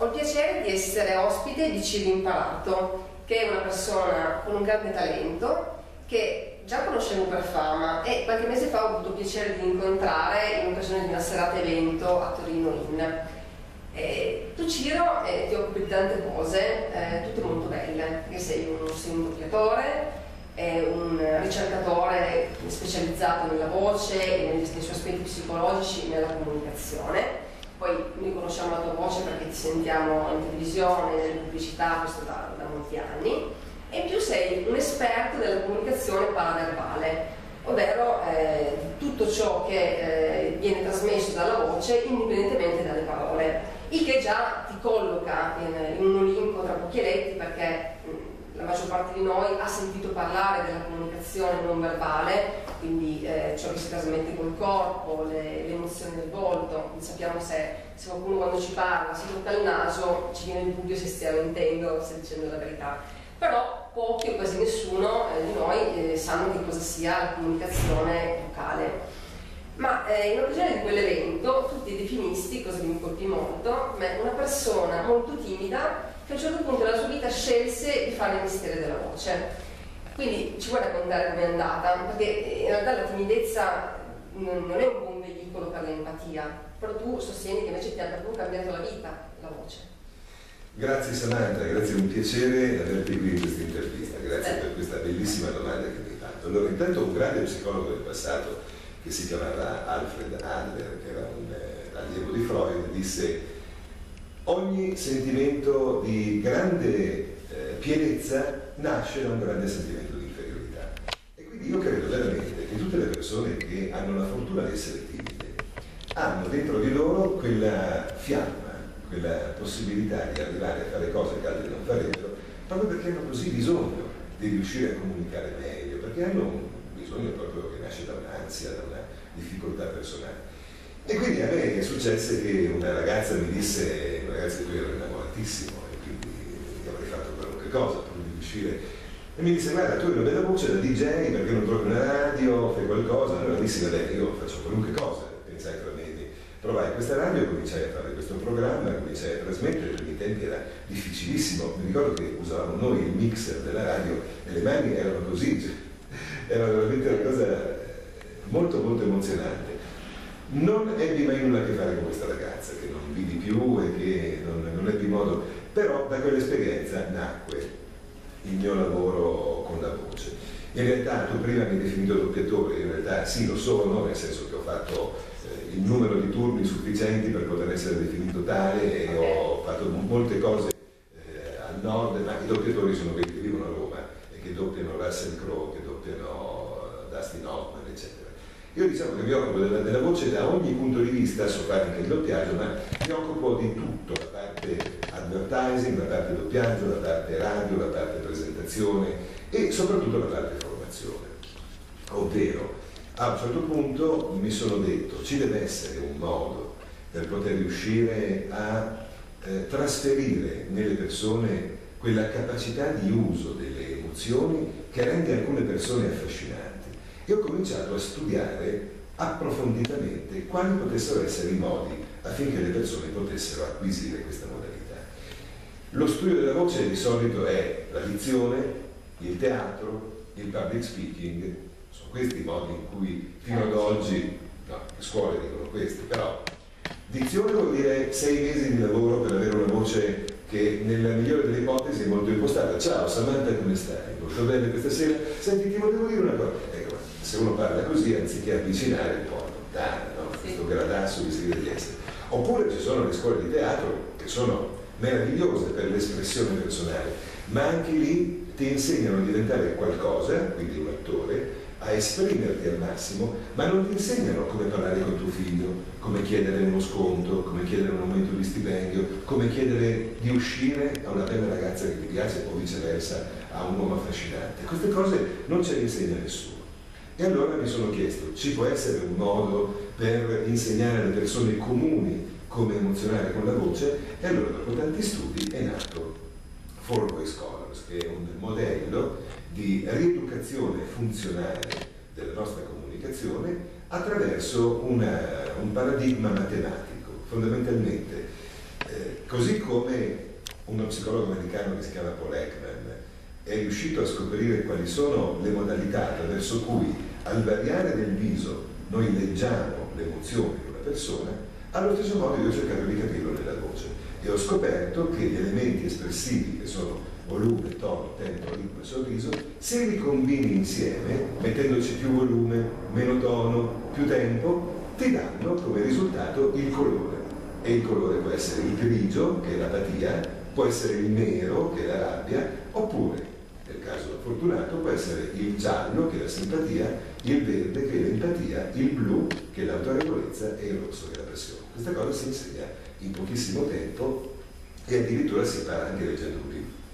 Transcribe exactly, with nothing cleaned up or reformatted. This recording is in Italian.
ho il piacere di essere ospite di Ciro Imparato, che è una persona con un grande talento che già conoscevo per fama e qualche mese fa ho avuto il piacere di incontrare in occasione di una serata evento a Torino In. Eh, tu Ciro eh, ti occupi di tante cose, eh, tutte molto belle, perché sei un, sei un doppiatore, è un ricercatore specializzato nella voce e negli suoi aspetti psicologici e nella comunicazione. Poi noi conosciamo la tua voce perché ti sentiamo in televisione, nelle pubblicità, questo da, da molti anni, e in più sei un esperto della comunicazione paraverbale, ovvero eh, di tutto ciò che eh, viene trasmesso dalla voce indipendentemente dalle parole, il che già ti colloca in, in un Olimpo tra pochi eletti, perché la maggior parte di noi ha sentito parlare della comunicazione non verbale, quindi eh, ciò che si trasmette col corpo, le, le emozioni del volto. Quindi sappiamo se, se qualcuno quando ci parla si tocca il naso, ci viene il dubbio se stia mentendo o stia dicendo la verità. Però pochi o quasi nessuno eh, di noi eh, sanno che cosa sia la comunicazione vocale. Ma eh, in occasione di quell'evento tu ti definisti, cosa che mi colpì molto, come una persona molto timida che a un certo punto della sua vita scelse di fare il mestiere della voce. Quindi ci vuoi raccontare com'è andata? Perché in realtà la timidezza non è un buon veicolo per l'empatia, però tu sostieni che invece ti ha proprio cambiato la vita, la voce. Grazie Samantha, grazie, è un piacere averti qui in questa intervista, grazie eh. per questa bellissima domanda che mi hai fatto. Allora, intanto un grande psicologo del passato che si chiamava Alfred Adler, che era un eh, allievo di Freud, disse: ogni sentimento di grande eh, pienezza nasce da un grande sentimento di inferiorità. E quindi io credo veramente che tutte le persone che hanno la fortuna di essere timide hanno dentro di loro quella fiamma, quella possibilità di arrivare a fare cose che altri non farebbero, proprio perché hanno così bisogno di riuscire a comunicare meglio, perché hanno un bisogno proprio che nasce da un'ansia, da una difficoltà personale. E quindi a me è successo che una ragazza mi disse, una ragazza di cui ero innamoratissimo, e quindi io avrei fatto qualunque cosa per riuscire, e mi disse: guarda, tu hai una bella voce da D J, perché non trovi una radio, fai qualcosa? Allora dissi: vabbè, io faccio qualunque cosa, pensai tra me, provai questa radio e cominciai a fare questo programma, cominciai a trasmettere, per i tempi era difficilissimo, mi ricordo che usavamo noi il mixer della radio e le mani erano così, cioè, era veramente una cosa molto molto emozionante. Non ebbi mai nulla a che fare con questa ragazza, che non vidi più e che non, non ebbi modo, però da quell'esperienza nacque il mio lavoro con la voce. In realtà tu prima mi hai definito doppiatore, in realtà sì, lo sono, nel senso che ho fatto eh, il numero di turni sufficienti per poter essere definito tale e ho fatto molte cose eh, al nord, ma i doppiatori sono quelli che vivono a Roma e che doppiano Russell Crowe, che doppiano Dustin Hoffman, eccetera. Io diciamo che mi occupo della, della voce da ogni punto di vista, so fare anche il doppiaggio, ma mi occupo di tutto, la parte advertising, la parte doppiaggio, la parte radio, la parte presentazione e soprattutto la parte formazione. Ovvero, a un certo punto mi sono detto, ci deve essere un modo per poter riuscire a eh, trasferire nelle persone quella capacità di uso delle emozioni che rende alcune persone affascinanti. E ho cominciato a studiare approfonditamente quali potessero essere i modi affinché le persone potessero acquisire questa modalità. Lo studio della voce di solito è la dizione, il teatro, il public speaking, sono questi i modi in cui fino ad oggi, no, le scuole dicono questi, però dizione vuol dire sei mesi di lavoro per avere una voce che nella migliore delle ipotesi è molto impostata. Ciao Samantha, come stai? Molto bene questa sera? Senti, ti volevo dire una cosa. Ecco, se uno parla così, anziché avvicinare, un po' allontana, no? Sì. Questo gradasso di si di essere. Oppure ci sono le scuole di teatro che sono meravigliose per l'espressione personale, ma anche lì ti insegnano a diventare qualcosa, quindi un attore, a esprimerti al massimo, ma non ti insegnano come parlare con tuo figlio, come chiedere uno sconto, come chiedere un aumento di stipendio, come chiedere di uscire a una bella ragazza che ti piace o viceversa a un uomo affascinante. Queste cose non ce le insegna nessuno. E allora mi sono chiesto, ci può essere un modo per insegnare alle persone comuni come emozionare con la voce? E allora dopo tanti studi è nato Four Voice Scholars, che è un modello di rieducazione funzionale della nostra comunicazione attraverso una, un paradigma matematico. Fondamentalmente eh, così come uno psicologo americano che si chiama Paul Ekman è riuscito a scoprire quali sono le modalità attraverso cui al variare del viso noi leggiamo le emozioni di una persona, allo stesso modo io ho cercato di capirlo nella voce e ho scoperto che gli elementi espressivi che sono volume, tono, tempo, ritmo e sorriso, se li combini insieme, mettendoci più volume, meno tono, più tempo, ti danno come risultato il colore. E il colore può essere il grigio, che è l'apatia, può essere il nero, che è la rabbia, oppure, nel caso fortunato, può essere il giallo, che è la simpatia, il verde, che è l'empatia, il blu, che è l'autorevolezza, e il rosso, che è la passione. Questa cosa si insegna in pochissimo tempo e addirittura si impara anche leggendo un libro.